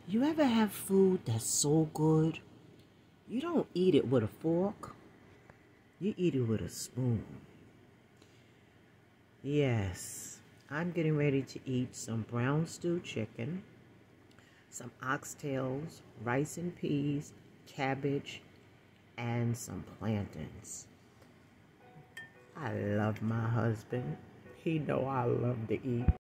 You ever have food that's so good, you don't eat it with a fork, you eat it with a spoon? Yes, I'm getting ready to eat some brown stew chicken, some oxtails, rice and peas, cabbage, and some plantains. I love my husband. He know I love to eat.